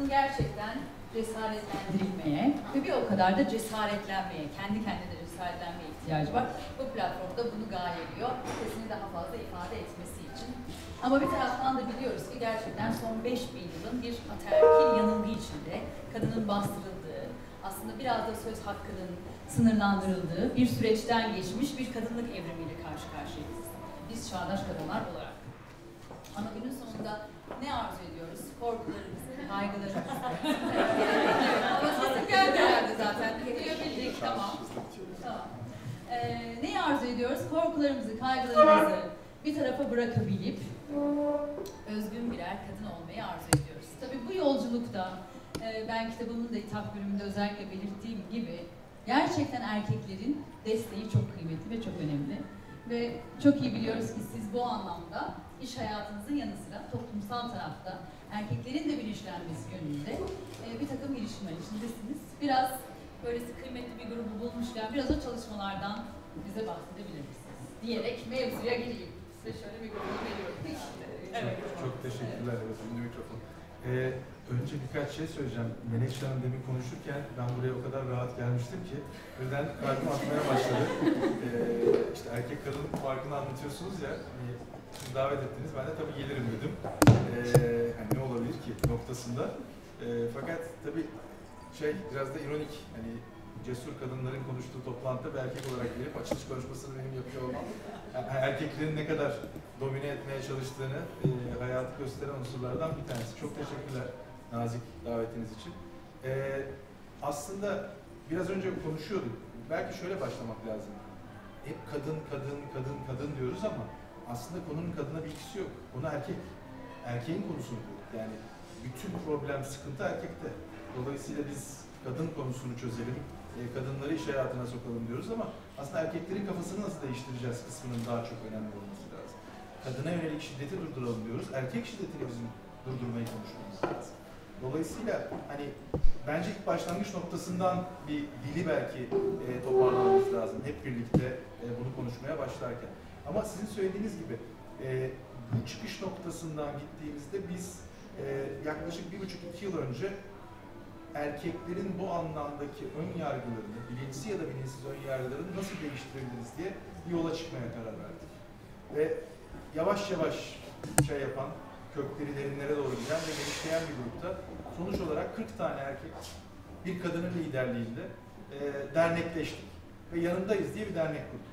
kadının gerçekten cesaretlendirilmeye ve bir o kadar da cesaretlenmeye, kendi kendine cesaretlenmeye ihtiyacı var. Bu platformda bunu gaye ediyor, sesini daha fazla ifade etmesi için. Ama bir taraftan da biliyoruz ki gerçekten son 5000 yılın bir ataerkil yanılgı içinde kadının bastırıldığı, aslında biraz da söz hakkının sınırlandırıldığı bir süreçten geçmiş bir kadınlık evrimiyle karşı karşıyayız. Biz çağdaş kadınlar olarak. Ama günün sonunda ne arzu ediyoruz? Korkularımızı, kaygılarımızı. Ama sesim geldi herhalde zaten. Duyabildik, tamam. Tamam. Neyi arzu ediyoruz? Korkularımızı, kaygılarımızı bir tarafa bırakabilip özgün birer kadın olmayı arzu ediyoruz. Tabii bu yolculukta ben kitabımın da ithaf bölümünde özellikle belirttiğim gibi gerçekten erkeklerin desteği çok kıymetli ve çok önemli. Ve çok iyi biliyoruz ki siz bu anlamda iş hayatınızın yanı sıra toplumsal tarafta erkeklerin de bilinçlenmesi yönünde bir takım girişimler içindesiniz. Biraz böylesi kıymetli bir grubu bulmuşken biraz o çalışmalardan bize bahsedebilir misiniz? Diyerek mevzuya gireyim. Size şöyle mikrofonu veriyorum. Evet. Çok teşekkürler. Evet, şimdi mikrofon. Önce birkaç şey söyleyeceğim. Menekşe Hanım demin konuşurken ben buraya o kadar rahat gelmiştim ki birden kalbim atmaya başladı. İşte erkek kadın farkını anlatıyorsunuz ya, siz davet ettiniz, ben de tabii gelirim dedim. Hani ne olabilir ki noktasında. Fakat tabii biraz da ironik, hani cesur kadınların konuştuğu toplantıda bir erkek olarak gelip açılış konuşmasını benim yapıyor olmam. Yani erkeklerin ne kadar domine etmeye çalıştığını hayatı gösteren unsurlardan bir tanesi. Çok teşekkürler nazik davetiniz için. Aslında biraz önce konuşuyorduk. Belki şöyle başlamak lazım. Hep kadın diyoruz ama aslında konunun kadına bir ilgisi yok. Konu erkek. Erkeğin konusunu bu. Yani bütün problem, sıkıntı erkekte. Dolayısıyla biz kadın konusunu çözelim, kadınları iş hayatına sokalım diyoruz ama aslında erkeklerin kafasını nasıl değiştireceğiz kısmının daha çok önemli olması lazım. Kadına yönelik şiddeti durduralım diyoruz. Erkek şiddetini bizim durdurmayı konuşmamız lazım. Dolayısıyla hani bence ilk başlangıç noktasından bir dili belki toparlamamız lazım. Hep birlikte bunu konuşmaya başlarken. Ama sizin söylediğiniz gibi bu çıkış noktasından gittiğimizde biz yaklaşık 1,5-2 yıl önce erkeklerin bu anlamdaki ön yargılarını, bilinçli ya da bilinçsiz ön yargılarını nasıl değiştirebiliriz diye bir yola çıkmaya karar verdik. Ve yavaş yavaş yapan, kökleri derinlere doğru giden ve genişleyen bir grupta sonuç olarak 40 tane erkek bir kadının liderliğinde dernekleştik ve yanındayız diye bir dernek kurduk.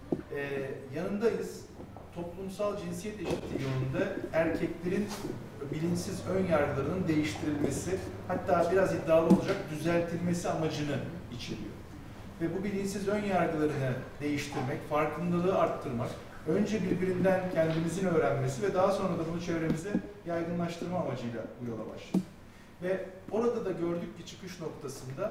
Yanındayız, toplumsal cinsiyet eşitliği yolunda erkeklerin bilinçsiz ön yargılarının değiştirilmesi, hatta biraz iddialı olacak düzeltilmesi amacını içeriyor. Ve bu bilinçsiz ön yargılarını değiştirmek, farkındalığı arttırmak, önce birbirinden kendimizin öğrenmesi ve daha sonra da bunu çevremize yaygınlaştırma amacıyla bu yola başladık. Ve orada da gördük ki çıkış noktasında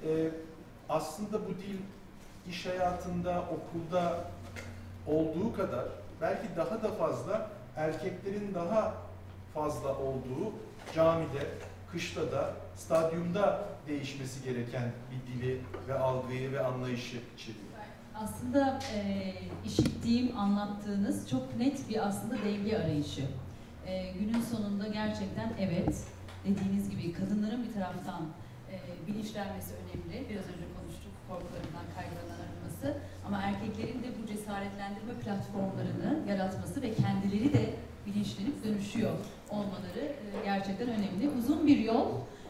aslında bu dil iş hayatında, okulda olduğu kadar belki daha da fazla erkeklerin daha fazla olduğu camide, kışlada, stadyumda değişmesi gereken bir dili ve algıyı ve anlayışı içeriyor. Aslında işittiğim, anlattığınız çok net bir aslında denge arayışı. Günün sonunda gerçekten evet, dediğiniz gibi kadınların bir taraftan bilinçlenmesi önemli. Biraz önce konuştuk, korkularından, kaygılarından arınması. Ama erkeklerin de bu cesaretlendirme platformlarını yaratması ve kendileri de bilinçlenip dönüşüyor olmaları gerçekten önemli. Uzun bir yol.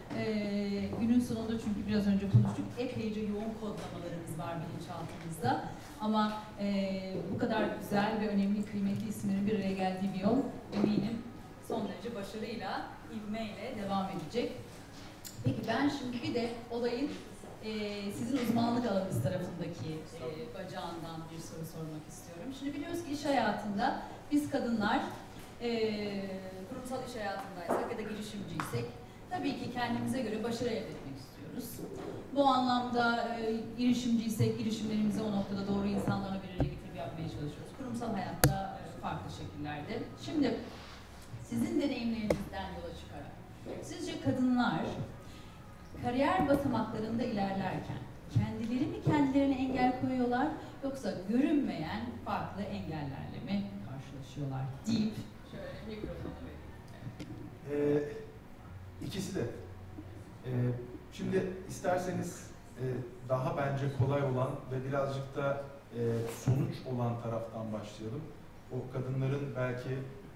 Günün sonunda çünkü biraz önce konuştuk, epeyce yoğun kodlamalarımız var bilinçaltımızda. Ama bu kadar güzel ve önemli, kıymetli isimlerin bir araya geldiği bir yol eminim son derece başarıyla, ivmeyle devam edecek. Peki ben şimdi bir de olayın sizin uzmanlık alanınız tarafındaki bacağından bir soru sormak istiyorum. Şimdi biliyoruz ki iş hayatında biz kadınlar kurumsal iş hayatındaysak ya da girişimciysek tabii ki kendimize göre başarı elde etmek istiyoruz. Bu anlamda girişimciysek girişimlerimizi o noktada doğru insanlarla bir araya getirip yapmaya çalışıyoruz. Kurumsal hayatta farklı şekillerde. Şimdi sizin deneyimlerinizden yola çıkarak sizce kadınlar kariyer basamaklarında ilerlerken kendileri mi kendilerine engel koyuyorlar yoksa görünmeyen farklı engellerle mi karşılaşıyorlar deyip şöyle mikrofonu vereyim. İkisi de. Şimdi isterseniz daha bence kolay olan ve birazcık da sonuç olan taraftan başlayalım. O kadınların belki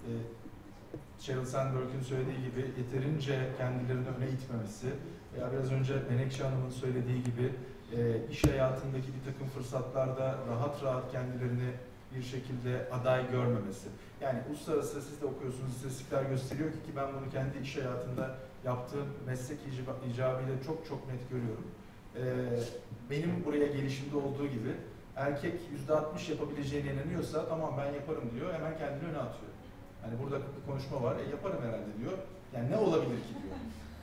Sheryl Sandberg'in söylediği gibi yeterince kendilerini öne itmemesi veya biraz önce Menekşe Hanım'ın söylediği gibi iş hayatındaki bir takım fırsatlarda rahat rahat kendilerini bir şekilde aday görmemesi. Yani uluslararası, siz de okuyorsunuz, istatistikler gösteriyor ki ben bunu kendi iş hayatında yaptığım meslek icabıyla çok çok net görüyorum. Benim buraya gelişimde olduğu gibi erkek %60 yapabileceğine inanıyorsa tamam ben yaparım diyor, hemen kendini öne atıyor. Hani burada bir konuşma var, yaparım herhalde diyor. Yani ne olabilir ki diyor.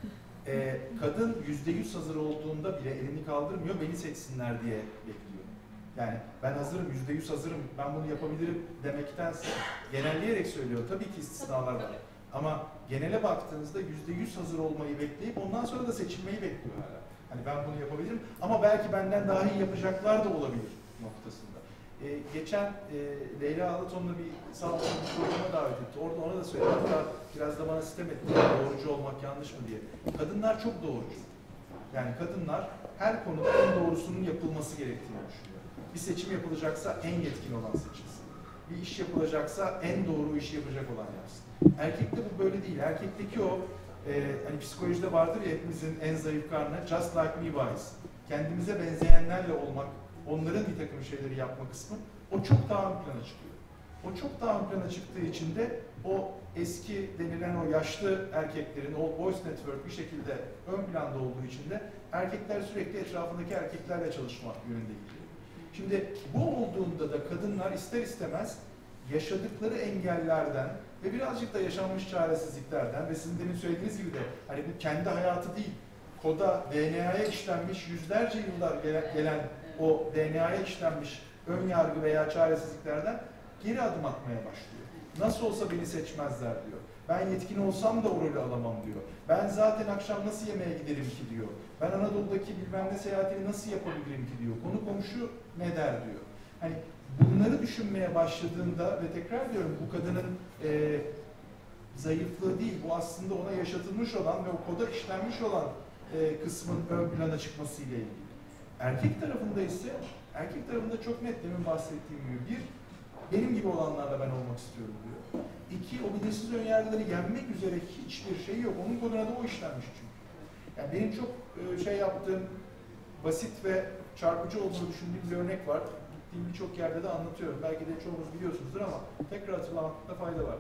Kadın %100 hazır olduğunda bile elini kaldırmıyor, beni seçsinler diye bekliyor. Yani ben hazırım, %100 hazırım, ben bunu yapabilirim demektense genelleyerek söylüyor. Tabii ki istisnalar var. Ama genele baktığınızda %100 hazır olmayı bekleyip ondan sonra da seçilmeyi bekliyor hala. Hani ben bunu yapabilirim ama belki benden daha iyi yapacaklar da olabilir noktasında. Geçen Leyla Alaton'la bir sağlıklı bir programa davet etti. Orada ona da söyledi. Hatta biraz da bana sitem etti. Doğrucu olmak yanlış mı diye. Kadınlar çok doğrucu. Yani kadınlar her konuda en doğrusunun yapılması gerektiğini düşünüyor. Bir seçim yapılacaksa en yetkin olan seçilsin. Bir iş yapılacaksa en doğru işi yapacak olan yapsın. Erkekte bu böyle değil. Erkekteki o hani psikolojide vardır ya hepimizin en zayıf karnı just like me vibes. Kendimize benzeyenlerle olmak, onların bir takım şeyleri yapma kısmı o çok daha ön plana çıkıyor. O çok daha ön plana çıktığı için de o eski denilen o yaşlı erkeklerin, o boys network bir şekilde ön planda olduğu için de erkekler sürekli etrafındaki erkeklerle çalışma yönünde gidiyor. Şimdi bu olduğunda da kadınlar ister istemez yaşadıkları engellerden ve birazcık da yaşanmış çaresizliklerden ve sizin demin söylediğiniz gibi de hani bu kendi hayatı değil, koda, DNA'ya işlenmiş yüzlerce yıllar gelen o DNA'ya işlenmiş ön yargı veya çaresizliklerden geri adım atmaya başlıyor. Nasıl olsa beni seçmezler diyor. Ben yetkin olsam da o rolü alamam diyor. Ben zaten akşam nasıl yemeğe giderim ki diyor. Ben Anadolu'daki bilmem ne seyahatini nasıl yapabilirim ki diyor. Konu komşu ne der diyor. Hani bunları düşünmeye başladığında ve tekrar diyorum bu kadının zayıflığı değil, bu aslında ona yaşatılmış olan ve o koda işlenmiş olan kısmın ön plana çıkmasıyla ilgili. Erkek tarafında ise, erkek tarafında çok net demin bahsettiğim gibi bir, benim gibi olanlarla ben olmak istiyorum diyor. İki, o bilinçsiz önyargıları yenmek üzere hiçbir şey yok. Onun koduna da o işlenmiş çünkü. Yani benim çok şey yaptığım, basit ve çarpıcı olduğunu düşündüğüm bir örnek var. Gittiğim birçok yerde de anlatıyorum. Belki de çoğunuz biliyorsunuzdur ama tekrar hatırlamakta fayda var.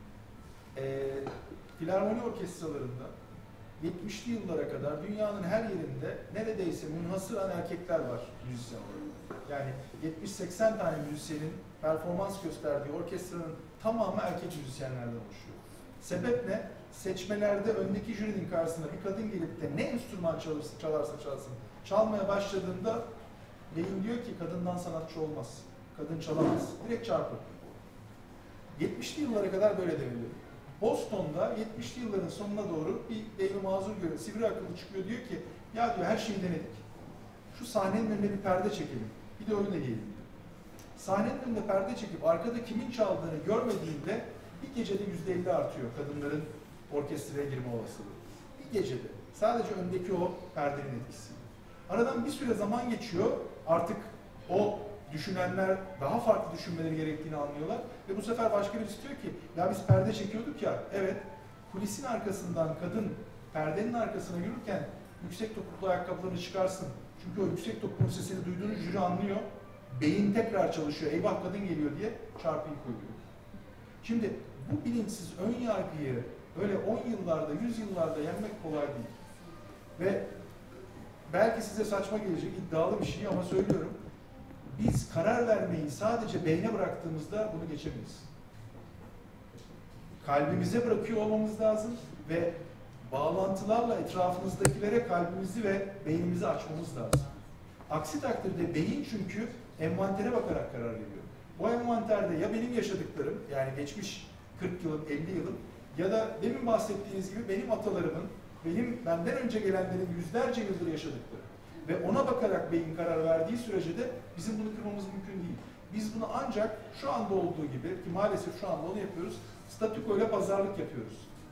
Filarmoni orkestralarında 70'li yıllara kadar dünyanın her yerinde neredeyse münhasıran erkekler var müzisyen olarak. Yani 70-80 tane müzisyenin performans gösterdiği orkestranın tamamı erkek müzisyenlerden oluşuyor. Sebep ne? Seçmelerde öndeki jürinin karşısına bir kadın gelip de ne enstrüman çalarsa çalsın, çalmaya başladığında beyin diyor ki kadından sanatçı olmaz, kadın çalamaz, direkt çarpıyor. 70'li yıllara kadar böyle deniliyor. Boston'da 70'li yılların sonuna doğru bir deyimi mazur görüyor, sivri akıllı çıkıyor diyor ki ya diyor her şeyi denedik. Şu sahnenin önüne bir perde çekelim, bir de öyle yiyelim diyor. Sahnenin önünde perde çekip arkada kimin çaldığını görmediğinde bir gecede %50 artıyor kadınların orkestraya girme olasılığı. Bir gecede. Sadece öndeki o perdenin etkisi. Aradan bir süre zaman geçiyor, artık o düşünenler daha farklı düşünmeleri gerektiğini anlıyorlar ve bu sefer başka birisi diyor ki ya biz perde çekiyorduk ya, evet kulisin arkasından kadın perdenin arkasına yürürken yüksek topuklu ayakkabılarını çıkarsın. Çünkü o yüksek topuklu sesini duyduğunu jüri anlıyor. Beyin tekrar çalışıyor, eyvah kadın geliyor diye çarpıyı koyuyor. Şimdi bu bilinçsiz ön yargıyı öyle 10 yıllarda, 100 yıllarda yenmek kolay değil. Ve belki size saçma gelecek, iddialı bir şey ama söylüyorum. Biz karar vermeyi sadece beyne bıraktığımızda bunu geçemeyiz. Kalbimize bırakıyor olmamız lazım ve bağlantılarla etrafımızdakilere kalbimizi ve beynimizi açmamız lazım. Aksi takdirde beyin çünkü envantere bakarak karar veriyor. O envanterde ya benim yaşadıklarım, yani geçmiş 40 yılım, 50 yılım ya da demin bahsettiğiniz gibi benim atalarımın, benden önce gelenlerin yüzlerce yıldır yaşadıkları ve ona bakarak beyin karar verdiği sürece de bizim bunu kırmamız mümkün değil. Biz bunu ancak şu anda olduğu gibi, ki maalesef şu anda onu yapıyoruz, statükoyla pazarlık yapıyoruz.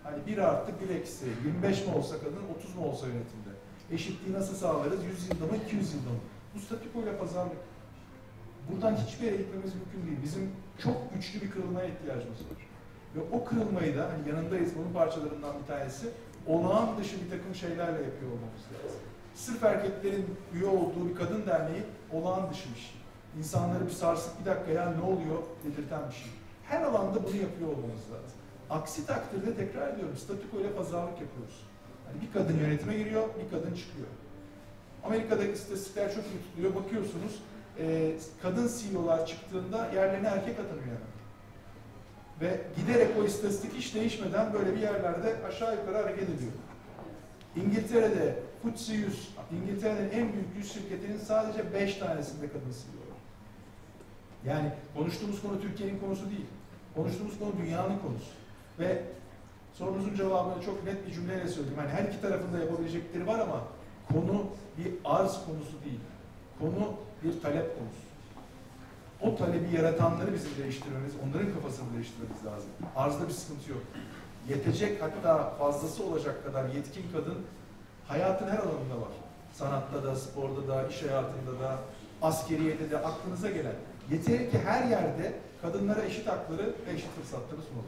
Hani 1+1 25 mi olsa kadın, 30 mu olsa yönetimde? Eşitliği nasıl sağlarız? 100 yılda mı, 200 yılda mı? Bu statükoyla pazarlık. Buradan hiçbir yere gitmemiz mümkün değil. Bizim çok güçlü bir kırılmaya ihtiyacımız var. Ve o kırılmayı da hani yanındayız, bunun parçalarından bir tanesi olağan dışı bir takım şeylerle yapıyor olmamız lazım. Sırf erkeklerin üye olduğu bir kadın derneği olağan dışı bir şey. İnsanları bir sarsıp bir dakika ya ne oluyor dedirten bir şey. Her alanda bunu yapıyor olmamız lazım. Aksi takdirde tekrar ediyorum, statükoyla pazarlık yapıyoruz. Yani bir kadın yönetime giriyor, bir kadın çıkıyor. Amerika'da istatistikler çok iyi tutuluyor. Bakıyorsunuz, kadın CEO'lar çıktığında yerlerine erkek atanıyor yani. Ve giderek o istatistik hiç değişmeden böyle bir yerlerde aşağı yukarı hareket ediyor. İngiltere'de FTSE 100, İngiltere'nin en büyük 100 şirketinin sadece 5 tanesinde kadın CEO var. Yani konuştuğumuz konu Türkiye'nin konusu değil. Konuştuğumuz konu dünyanın konusu. Ve sorunuzun cevabını çok net bir cümleyle söyleyeyim. Yani her iki tarafında yapabilecekleri var ama konu bir arz konusu değil. Konu bir talep konusu. O talebi yaratanları bizim değiştirmemiz, onların kafasını değiştirmemiz lazım. Arzda bir sıkıntı yok. Yetecek, hatta fazlası olacak kadar yetkin kadın hayatın her alanında var. Sanatta da, sporda da, iş hayatında da, askeriyede de, aklınıza gelen. Yeter ki her yerde kadınlara eşit hakları ve eşit fırsatları sunalım.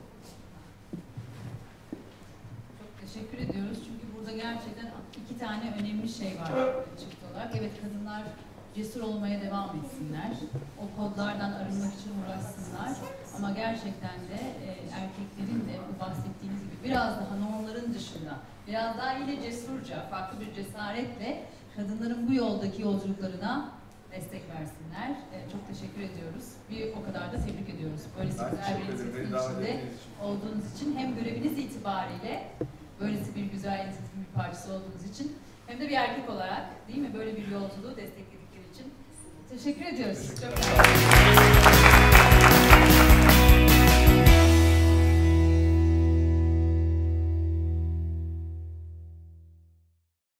Çok teşekkür ediyoruz çünkü burada gerçekten iki tane önemli şey var çift olarak. Evet, kadınlar cesur olmaya devam etsinler. O kodlardan arınmak için uğraşsınlar. Ama gerçekten de erkeklerin de bu bahsettiğiniz gibi biraz daha normların dışında, biraz daha yine cesurca, farklı bir cesaretle kadınların bu yoldaki yolculuklarına destek versinler. Çok teşekkür ediyoruz. Bir o kadar da tebrik ediyoruz. Böylesi güzel bir inisiyatifin içinde olduğunuz için, hem göreviniz itibariyle böylesi bir güzel inisiyatifin bir parçası olduğunuz için, hem de bir erkek olarak değil mi böyle bir yolculuğu destekledikleri için teşekkür ediyoruz. Çok